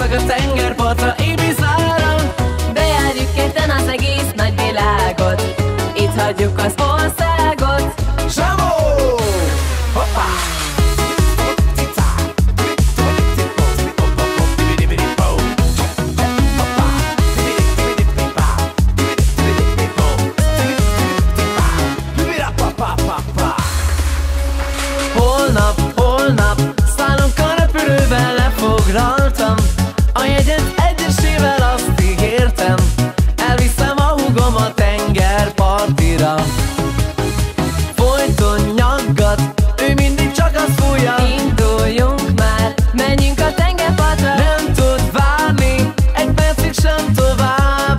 elviszlak a tengerpartra, Ibizára. Bejárjuk ketten az egész nagyvilágot, itt hagyjuk az országot. Zsamó! Hoppá! Holnap szállunk a repülővel, lefoglaltam a jegyet egyesével, azt ígértem, elviszem a húgom a tengerpartira. Folyton nyaggat, ő mindig csak azt fújja, Induljunk már, menjünk a tengerpartra. nem tud várni, egy percig sem tovább.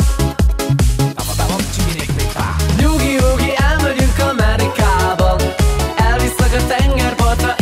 Nyugi, elmegyünk Amerikába, elviszlak a tengerpartra,